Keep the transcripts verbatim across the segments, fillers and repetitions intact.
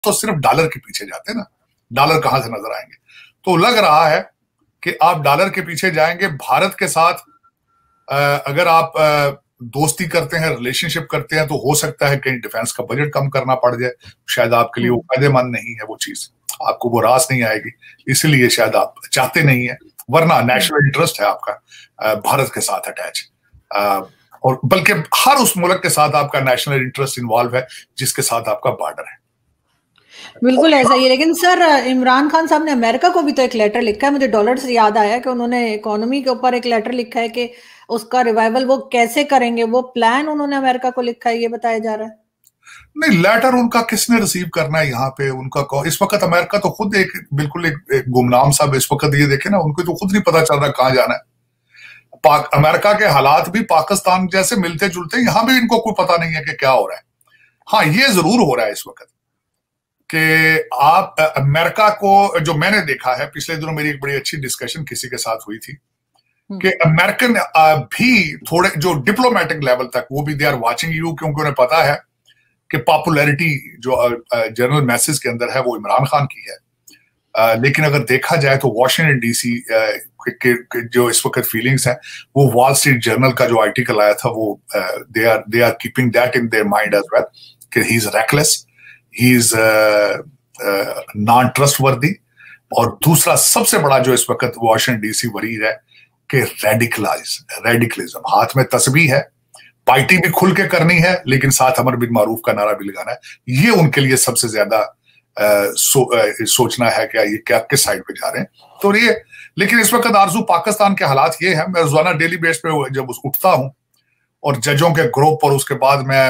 तो सिर्फ डॉलर के पीछे जाते हैं ना, डॉलर कहां से नजर आएंगे। तो लग रहा है कि आप डॉलर के पीछे जाएंगे। भारत के साथ अगर आप दोस्ती करते हैं, रिलेशनशिप करते हैं, तो हो सकता है कहीं डिफेंस का बजट कम करना पड़ जाए, शायद आपके लिए वो फायदेमंद नहीं है, वो चीज आपको वो रास नहीं आएगी, इसलिए शायद आप चाहते नहीं है, वरना नेशनल इंटरेस्ट है आपका भारत के साथ अटैच, और बल्कि हर उस मुल्क के साथ आपका नेशनल इंटरेस्ट इन्वॉल्व है जिसके साथ आपका बॉर्डर है। बिल्कुल ऐसा ही है। लेकिन सर, इमरान खान साहब ने अमेरिका को भी तो एक लेटर लिखा है, मुझे डॉलर से याद आया कि उन्होंने इकोनॉमी के ऊपर एक लेटर लिखा है कि उसका रिवाइवल वो कैसे करेंगे, वो प्लान उन्होंने अमेरिका को लिखा है, ये बताया जा रहा है। नहीं, लेटर उनका किसने रिसीव करना है यहाँ पे, उनका इस वक्त अमेरिका तो खुद एक बिल्कुल एक, एक गुमनाम साहब इस वक्त, ये देखे ना, उनको तो खुद नहीं पता चल रहा कहाँ जाना है। पाक अमेरिका के हालात भी पाकिस्तान जैसे मिलते जुलते, यहाँ भी इनको कोई पता नहीं है कि क्या हो रहा है। हाँ, ये जरूर हो रहा है इस वक्त कि आप अमेरिका को, जो मैंने देखा है पिछले दिनों, मेरी एक बड़ी अच्छी डिस्कशन किसी के साथ हुई थी कि अमेरिकन भी थोड़े जो डिप्लोमेटिक लेवल तक, वो भी दे आर वाचिंग यू, क्योंकि उन्हें पता है कि पॉपुलैरिटी जो जनरल मैसेज के अंदर है वो इमरान खान की है। uh, लेकिन अगर देखा जाए तो वॉशिंगटन डीसी uh, के, के जो इस वक्त फीलिंग्स हैं, वो वॉल स्ट्रीट जर्नल का जो आर्टिकल आया था, वो they are they are keeping that in their mind as well कि he is reckless, he is non trustworthy. और दूसरा सबसे बड़ा जो इस वक्त वॉशिंगटन डीसी वरी है कि रेडिकलाइज रेडिकलिज्म, हाथ में तस्बीह है, पार्टी भी खुल के करनी है, लेकिन साथ अमर बिन मारूफ का नारा भी लगाना है। ये उनके लिए सबसे ज्यादा आ, सो, आ, सोचना है कि ये क्या किस साइड पे जा रहे हैं। तो ये, लेकिन इस वक्त आरजू पाकिस्तान के हालात ये है, मैं रोजाना डेली बेस पे जब उठता हूं और जजों के ग्रुप और उसके बाद मैं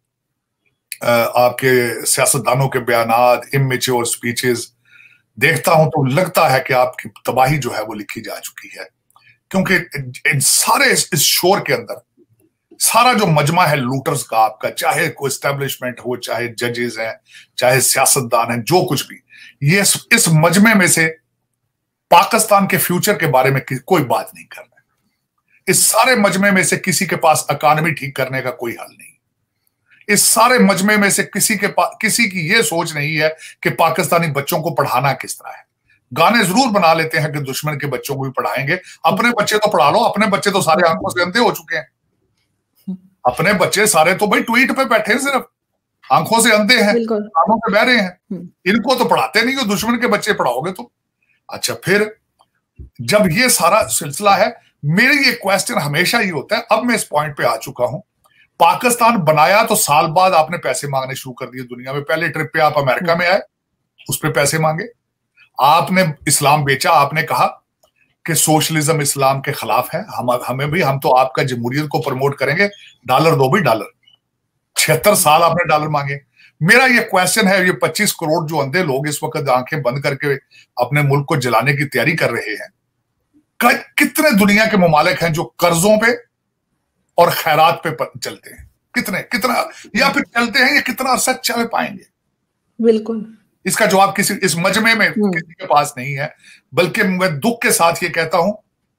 आ, आपके सियासतदानों के बयानात, इमेच्योर स्पीचेस देखता हूं, तो लगता है कि आपकी तबाही जो है वो लिखी जा चुकी है। क्योंकि इन सारे इस शोर के अंदर सारा जो मजमा है लूटर्स का आपका, चाहे कोई एस्टेब्लिशमेंट हो, चाहे जजेस हैं, चाहे सियासतदान हैं, जो कुछ भी, ये इस मजमे में से पाकिस्तान के फ्यूचर के बारे में कोई बात नहीं कर रहा है। इस सारे मजमे में से किसी के पास इकॉनमी ठीक करने का कोई हल नहीं। इस सारे मजमे में से किसी के पास किसी की ये सोच नहीं है कि पाकिस्तानी बच्चों को पढ़ाना किस तरह है। गाने जरूर बना लेते हैं कि दुश्मन के बच्चों को भी पढ़ाएंगे, अपने बच्चे तो पढ़ा लो। अपने बच्चे तो सारे आंखों से अंधे हो चुके हैं, अपने बच्चे सारे तो भाई ट्वीट पे बैठे हैं, सिर्फ आंखों से अंधे हैं, कानों पे बह रहे हैं, इनको तो पढ़ाते नहीं हो, दुश्मन के बच्चे पढ़ाओगे तुम। अच्छा, फिर जब ये सारा सिलसिला है, मेरे ये क्वेश्चन हमेशा ही होता है, अब मैं इस पॉइंट पे आ चुका हूं, पाकिस्तान बनाया तो साल बाद आपने पैसे मांगने शुरू कर दिए दुनिया में। पहले ट्रिप पे आप अमेरिका में आए, उस पर पैसे मांगे, आपने इस्लाम बेचा, आपने कहा कि सोशलिज्म इस्लाम के खिलाफ है, हम हमें भी, हम तो आपका जमहूरियत को प्रमोट करेंगे, डॉलर दो भी डॉलर। छिहत्तर साल आपने डॉलर मांगे। मेरा ये क्वेश्चन है, ये पच्चीस करोड़ जो अंधे लोग इस वक्त आंखें बंद करके अपने मुल्क को जलाने की तैयारी कर रहे हैं, कितने दुनिया के ममालिक हैं जो कर्जों पे और खैरात पे चलते हैं? कितने कितना या फिर चलते हैं, या कितना अरसा चल पाएंगे? बिल्कुल, इसका जवाब किसी इस मजमे में किसी के पास नहीं है। बल्कि मैं दुख के साथ ये कहता हूं,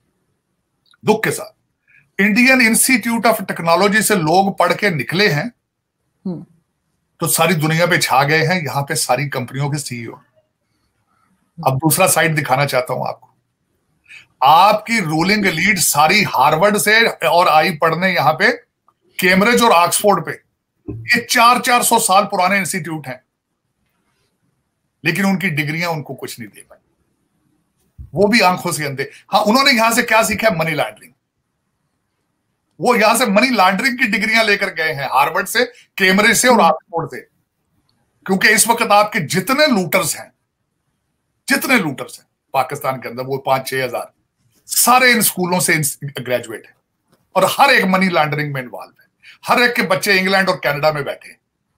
दुख के साथ, इंडियन इंस्टीट्यूट ऑफ टेक्नोलॉजी से लोग पढ़ के निकले हैं तो सारी दुनिया पे छा गए हैं, यहां पे सारी कंपनियों के सीईओ। अब दूसरा साइड दिखाना चाहता हूं आपको, आपकी रूलिंग लीड सारी हार्वर्ड से और आई पढ़ने यहां पे कैम्ब्रिज और ऑक्सफोर्ड पे, ये चार चार सौ साल पुराने इंस्टीट्यूट हैं, लेकिन उनकी डिग्रियां उनको कुछ नहीं दे पाई, वो भी आंखों से अंधे। हाँ, उन्होंने यहां से क्या सीखा? Money laundering. वो यहां से मनी लॉन्ड्रिंग की डिग्रियां लेकर गए हैं, हार्वर्ड से, कैम्ब्रिज से और ऑक्सफोर्ड से। क्योंकि इस वक्त आपके जितने लूटर्स हैं, जितने लूटर्स हैं पाकिस्तान के अंदर, वो पांच छह हजार, सारे इन स्कूलों से ग्रेजुएट हैं और हर एक मनी लॉन्ड्रिंग में इन्वॉल्व है। हर एक के बच्चे इंग्लैंड और कनाडा में बैठे हैं।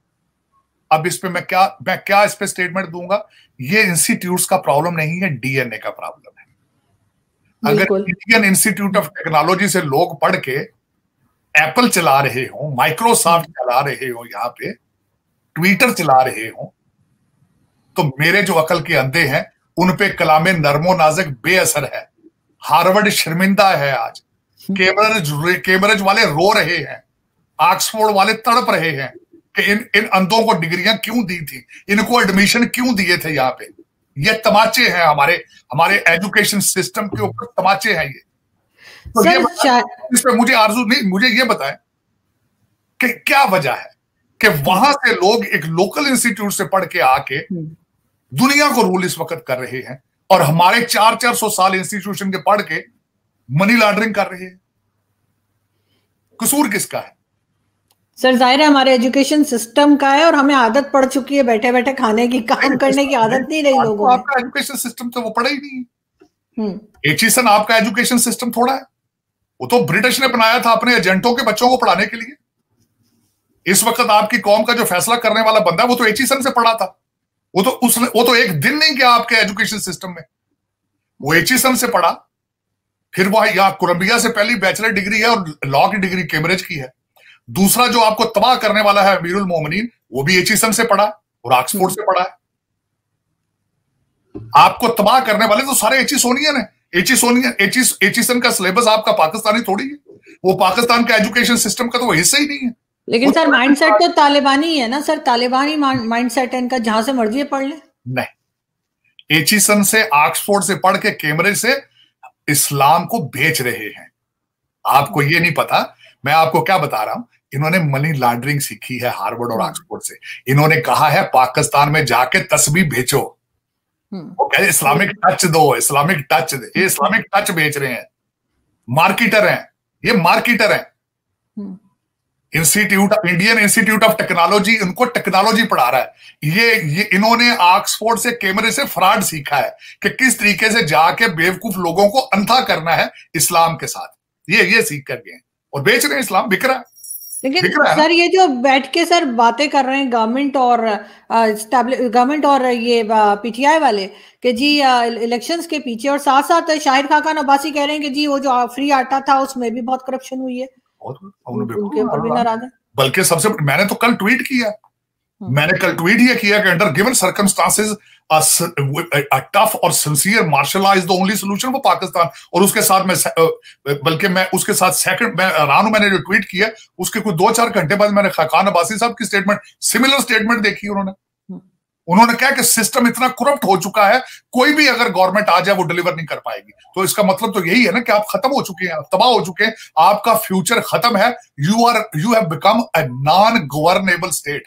अब इस पे मैं क्या मैं क्या इस पे स्टेटमेंट दूंगा? ये इंस्टीट्यूट्स का प्रॉब्लम नहीं है, डीएनए का प्रॉब्लम है। अगर इंडियन इंस्टीट्यूट ऑफ टेक्नोलॉजी से लोग पढ़ के एप्पल चला रहे हो, माइक्रोसॉफ्ट चला रहे हो, यहाँ पे ट्विटर चला रहे हो, तो मेरे जो अकल के अंधे हैं उन पे कलामे नरमो नाजक बेअसर है। हार्वर्ड शर्मिंदा है आज, कैम्ब्रिज कैम्ब्रिज वाले रो रहे हैं, ऑक्सफोर्ड वाले तड़प रहे हैं कि इन इन अंधों को डिग्रियां क्यों दी थी, इनको एडमिशन क्यों दिए थे यहाँ पे। ये तमाचे हैं हमारे हमारे एजुकेशन सिस्टम के ऊपर, तमाचे हैं ये। तो ये इस पे मुझे आरजू नहीं, मुझे ये बताएं कि क्या वजह है कि वहां से लोग एक लोकल इंस्टीट्यूट से पढ़ के आके दुनिया को रूल इस वक्त कर रहे हैं, और हमारे चार चार सौ साल इंस्टीट्यूशन के पढ़ के मनी लॉन्ड्रिंग कर रहे हैं। कसूर किसका है? सर जाहिर है हमारे एजुकेशन सिस्टम का है, और हमें आदत पड़ चुकी है बैठे बैठे खाने की, काम करने की आदत नहीं रही लोगों में। आपका एजुकेशन सिस्टम तो वो पढ़ा ही नहीं है। एचिसन आपका एजुकेशन सिस्टम थोड़ा है, वो तो ब्रिटिश ने बनाया था अपने एजेंटों के बच्चों को पढ़ाने के लिए। इस वक्त आपकी कौम का जो फैसला करने वाला बंदा है वो तो एचिसन से पढ़ा था। वो तो उसने वो तो एक दिन नहीं गया आपके एजुकेशन सिस्टम में, वो एचिसन से पढ़ा, फिर वह यहां कोलंबिया से पहली बैचलर डिग्री है और लॉ की डिग्री कैम्ब्रिज की है। दूसरा जो आपको तबाह करने वाला है अमीरुल मोमिनीन, वो भी एचिसन से पढ़ा और ऑक्सफोर्ड से पढ़ा है। आपको तबाह करने वाले तो सारे एचिसोनियन है। एचिसोनियन एचिस एचिसन का सिलेबस आपका पाकिस्तानी थोड़ी है, वो पाकिस्तान का एजुकेशन सिस्टम का तो वो हिस्सा ही नहीं है। लेकिन सर माइंडसेट तो तालिबानी है ना सर, तालिबानी माइंडसेट है इनका, जहां से मर्जी पढ़ ले। नहीं, एचिसन से ऑक्सफोर्ड से पढ़ के कैम्ब्रिज से इस्लाम को बेच रहे हैं। आपको ये नहीं पता, मैं आपको क्या बता रहा हूं, इन्होंने मनी लॉन्ड्रिंग सीखी है हार्वर्ड और ऑक्सफोर्ड से। इन्होंने कहा है पाकिस्तान में जाके तस्बीह बेचो, वो कहे इस्लामिक टच दो, इस्लामिक टच दे, ये इस्लामिक टच बेच रहे हैं, मार्केटर हैं ये, मार्केटर हैं। Institute Indian Institute of Technology इनको टेक्नोलॉजी पढ़ा रहा है। ये ये इन्होंने ऑक्सफोर्ड से कैमरे से फ्रॉड सीखा है कि किस तरीके से जाके बेवकूफ लोगों को अंधा करना है इस्लाम के साथ। ये ये सीख कर गए और बेच रहे हैं, इस्लाम बिक रहा है। लेकिन सर ये जो बैठ के सर बातें कर रहे हैं गवर्नमेंट और गवर्नमेंट और ये पीटीआई वाले कि जी इलेक्शंस के पीछे, और साथ साथ शाहिद खाकान अब्बासी कह रहे हैं कि जी वो जो फ्री आटा था उसमें भी बहुत करप्शन हुई है, उनके ऊपर भी नाराज है। बल्कि सबसे मैंने तो कल ट्वीट किया, मैंने कल ट्वीट ये किया कि under given circumstances a tough और sincere martial law is the only solution for Pakistan. और उसके साथ मैं बल्कि मैं उसके साथ सेकंड मैं रानू मैंने जो ट्वीट किया उसके कुछ दो चार घंटे बाद मैंने खाकान अब्बासी साहब की स्टेटमेंट, सिमिलर स्टेटमेंट देखी। उन्होंने उन्होंने कहा कि सिस्टम इतना करप्ट हो चुका है, कोई भी अगर गवर्नमेंट आ जाए वो डिलीवर नहीं कर पाएगी। तो इसका मतलब तो यही है ना कि आप खत्म हो चुके हैं, आप तबाह हो चुके हैं, आपका फ्यूचर खत्म है। You are you have become a non governable state.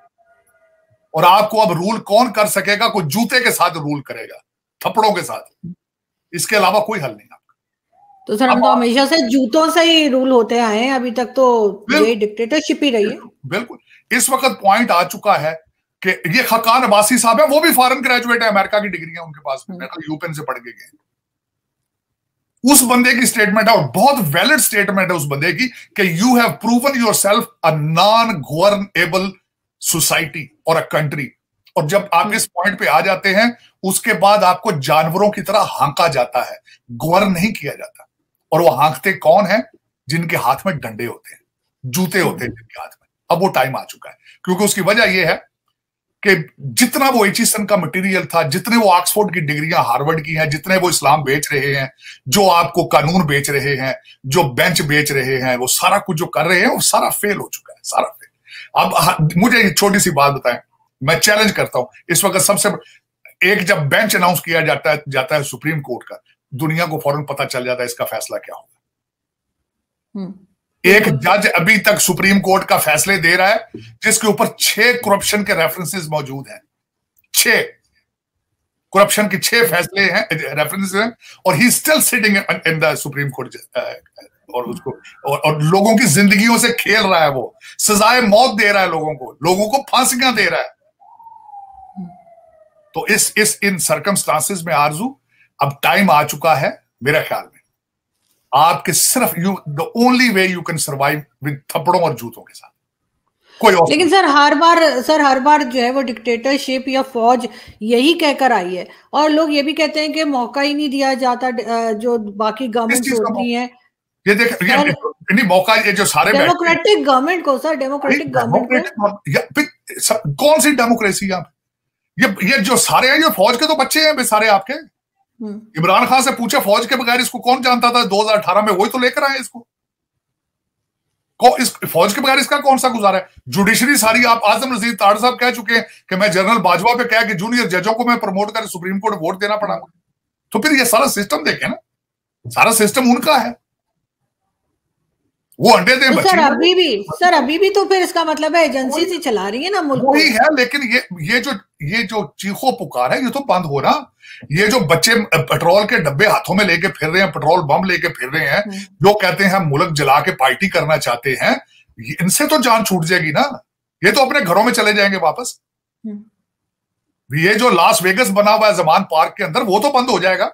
और आपको अब रूल कौन कर सकेगा? कोई जूते के साथ रूल करेगा, थप्पड़ों के साथ, इसके अलावा कोई हल नहीं आपका। तो सर हम तो हमेशा से जूतों से ही रूल होते आए हैं, अभी तक तो ये डिक्टेटरशिप ही रही है। बिल्कुल, इस वक्त पॉइंट आ चुका है कि ये खाकान अब्बासी साहब है, वो भी फॉरेन ग्रेजुएट है, अमेरिका की डिग्री है उनके पास, यूपेन से पढ़ के गए। उस बंदे की स्टेटमेंट है और बहुत वैलिड स्टेटमेंट है उस बंदे की कि you have proven yourself a non governable society और अ कंट्री। और जब आप इस पॉइंट पे आ जाते हैं उसके बाद आपको जानवरों की तरह हांका जाता है, गवर्न नहीं किया जाता। और वो हांकते कौन है? जिनके हाथ में डंडे होते हैं, जूते होते हैं जिनके हाथ में। अब वो टाइम आ चुका है, क्योंकि उसकी वजह यह है कि जितना वो एचिसन का मटेरियल था, जितने वो ऑक्सफोर्ड की डिग्रियां हार्वर्ड की हैं, जितने वो इस्लाम बेच रहे हैं, जो आपको कानून बेच रहे हैं, जो बेंच बेच रहे हैं, वो सारा कुछ जो कर रहे हैं वो सारा फेल हो चुका है, सारा फेल। अब मुझे छोटी सी बात बताएं, मैं चैलेंज करता हूं इस वक्त सबसे एक, जब बेंच अनाउंस किया जाता है जाता है सुप्रीम कोर्ट का, दुनिया को फौरन पता चल जाता है इसका फैसला क्या होगा। एक जज अभी तक सुप्रीम कोर्ट का फैसले दे रहा है जिसके ऊपर छह करप्शन के रेफरेंसेस मौजूद हैं, छह करप्शन के छह फैसले हैं, रेफरेंसेस हैं, और he still sitting in the Supreme Court. और उसको और, और लोगों की जिंदगियों से खेल रहा है, वो सजाए मौत दे रहा है लोगों को, लोगों को फांसियां दे रहा है। तो इस इस इन सर्कमस्टांसेस में आरजू अब टाइम आ चुका है मेरे ख्याल में, आपके सिर्फ you the only way you can survive with थप्पड़ों और जूतों के साथ, कोई और। लेकिन सर हर बार सर हर बार जो है वो डिक्टेटरशिप या फौज यही कहकर आई है, और लोग ये भी कहते हैं कि मौका ही नहीं दिया जाता जो बाकी गवर्नमेंट होती है। ये देख ये नहीं मौका, ये जो सारे डेमोक्रेटिक गवर्नमेंट को सर डेमोक्रेटिक गवर्नमेंट को कौन सी डेमोक्रेसी आप, ये ये जो सारे हैं ये फौज के तो बच्चे हैं सारे आपके। इमरान खान से पूछे फौज के बगैर इसको कौन जानता था दो हज़ार अठारह में, वही तो लेकर आए इसको। इस फौज के बगैर इसका कौन सा गुजारा है? जुडिशरी सारी, आप आजम नजीर ताड़ साहब कह चुके हैं कि मैं जनरल बाजवा पे कहा कि जूनियर जजों को मैं प्रमोट कर सुप्रीम कोर्ट वोट देना पड़ा। तो फिर ये सारा सिस्टम देखें ना, सारा सिस्टम उनका है, वो अंडे दे बच्चे। सर अभी भी सर अभी भी तो फिर इसका मतलब है एजेंसी से चला रही है ना मुल्क वही है। लेकिन ये ये जो ये जो चीखो पुकार है ये तो बंद हो ना। ये जो बच्चे पेट्रोल के डब्बे हाथों में लेके फिर रहे हैं, पेट्रोल बम लेके फिर रहे हैं, जो कहते हैं मुल्क जला के पार्टी करना चाहते हैं, इनसे तो जान छूट जाएगी ना। ये तो अपने घरों में चले जाएंगे वापस। ये जो लास वेगस बना हुआ है जमान पार्क के अंदर, वो तो बंद हो जाएगा।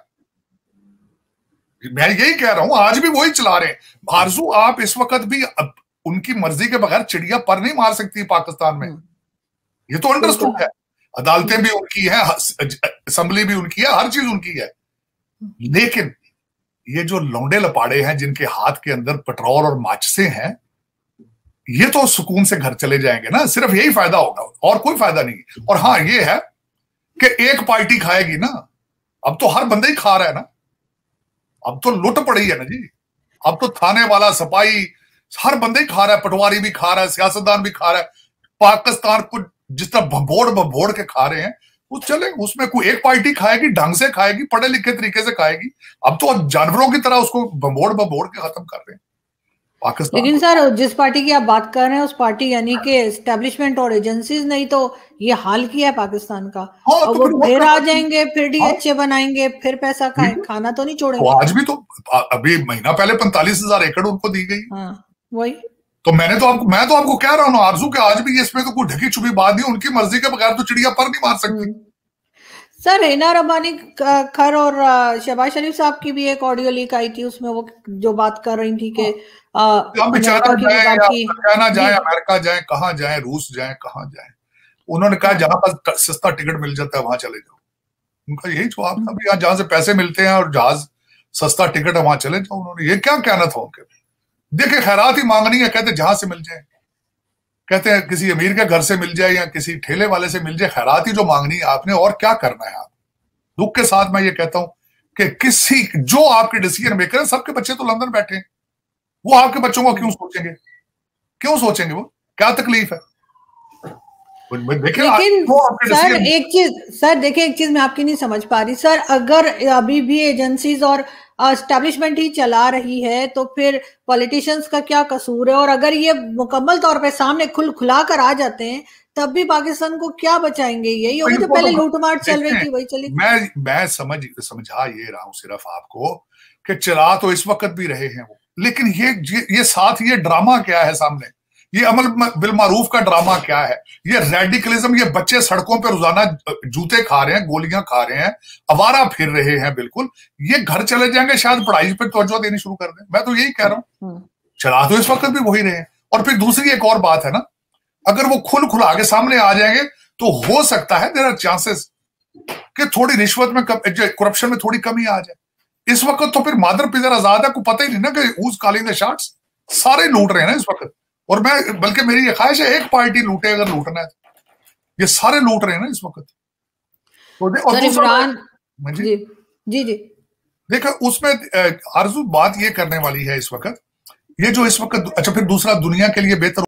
मैं यही कह रहा हूं, आज भी वही चला रहे हैं। आरजू, आप इस वक्त भी उनकी मर्जी के बगैर चिड़िया पर नहीं मार सकती पाकिस्तान में, ये तो अंडरस्टूड है। अदालतें भी उनकी है, असेंबली भी उनकी है, हर चीज उनकी है। लेकिन ये जो लौंडे लपाड़े हैं जिनके हाथ के अंदर पेट्रोल और माचिसें हैं, ये तो सुकून से घर चले जाएंगे ना। सिर्फ यही फायदा होगा और कोई फायदा नहीं। और हाँ, ये है कि एक पार्टी खाएगी ना, अब तो हर बंदा ही खा रहा है ना। अब तो लुट पड़ी है ना जी। अब तो थाने वाला, सपाई, हर बंदे ही खा रहा है, पटवारी भी खा रहा है, सियासतदान भी खा रहा है। पाकिस्तान को जिस तरह भभोड़ भभोड़ के खा रहे हैं, वो चले, उसमें कोई एक पार्टी खाएगी, ढंग से खाएगी, पढ़े लिखे तरीके से खाएगी। अब तो जानवरों की तरह उसको भभोड़ भभोड़ के खत्म कर रहे हैं पाकिस्तान। लेकिन सर, जिस पार्टी की आप बात कर रहे हैं, उस पार्टी यानी कि एस्टेब्लिशमेंट और एजेंसीज नहीं तो ये हाल किया है पाकिस्तान का। हाँ, और तो वो फिर आ जाएंगे, फिर डीएचए बनाएंगे, फिर पैसा खाए, खाना तो नहीं छोड़ेंगे। तो आज भी तो अभी महीना पहले पैंतालीस हजार एकड़ उनको दी गई। हाँ, वही तो मैंने तो आपको मैं तो आपको कह रहा हूँ आरजू के, आज भी इसमें तो कोई ढकी छुपी बात नहीं। उनकी मर्जी के बगैर तो चिड़िया पर नहीं मार सकती। सर, हिना रब्बानी खर और शहबाज शरीफ साहब की भी एक ऑडियो लीक आई थी, उसमें वो जो बात कर रही थी कि हम बेचारा जाए, कहना जाए, अमेरिका जाए, कहाँ जाए, रूस जाए, कहाँ जाए। उन्होंने कहा जहां पर सस्ता टिकट मिल जाता है वहां चले जाओ। उनका यही जवाब था, यहाँ जहां से पैसे मिलते हैं और जहाज सस्ता टिकट है वहां चले जाओ। उन्होंने ये क्या कहना था उनके। देखिए, खैरात ही मांगनी है, कहते जहां से मिल जाए, कहते हैं किसी अमीर के घर से मिल जाए या किसी ठेले वाले से मिल जाए, खैरात ही जो मांगनी है आपने, और क्या करना है आप। दुख के साथ मैं ये कहता हूं कि किसी जो आपके डिसीजन मेकर है, सबके बच्चे तो लंदन बैठे हैं, वो आपके बच्चों को क्यों सोचेंगे? क्यों सोचेंगे? वो क्या तकलीफ है? लेकिन सर एक चीज सर देखिए एक चीज मैं आपकी नहीं समझ पा रही सर। अगर अभी भी एजेंसीज और एस्टैब्लिशमेंट ही चला रही है तो फिर पॉलिटिशियंस का क्या कसूर है? और अगर ये मुकम्मल तौर पे सामने खुल खुला कर आ जाते हैं तब भी पाकिस्तान को क्या बचाएंगे? यही होगा जो पहले लूटमार चल रही थी वही चली। मैं मैं समझ समझा ये रहा हूं सिर्फ आपको कि चला तो इस वक्त भी रहे हैं वो, लेकिन ये ये साथ ये ड्रामा क्या है सामने, ये अमल बिल मारूफ का ड्रामा क्या है, ये रेडिकलिज्म, ये बच्चे सड़कों पे रोजाना जूते खा रहे हैं, गोलियां खा रहे हैं, आवारा फिर रहे हैं बिल्कुल। ये घर चले जाएंगे, शायद पढ़ाई पे तवज्जो देनी शुरू कर दें। मैं तो यही कह रहा हूं, चला तो इस वक्त भी वही रहे हैं। और फिर दूसरी एक और बात है ना, अगर वो खुल खुला के सामने आ जाएंगे तो हो सकता है देयर आर चांसेस कि थोड़ी रिश्वत में, करप्शन में थोड़ी कमी आ जाए। इस वक्त तो फिर मादर पिजर आजाद है, को पता ही नहीं ना कि हुज कॉलिंग द शॉट्स। सारे लूट रहे हैं ना इस वक्त। और मैं बल्कि मेरी ये ख्वाहिश है एक पार्टी लूटे, अगर लूटना है ये सारे लूट रहे हैं ना इस वक्त। और इमरान जी जी जी देखा उसमें आरजू बात ये करने वाली है इस वक्त, ये जो इस वक्त, अच्छा फिर दूसरा दुनिया के लिए बेहतर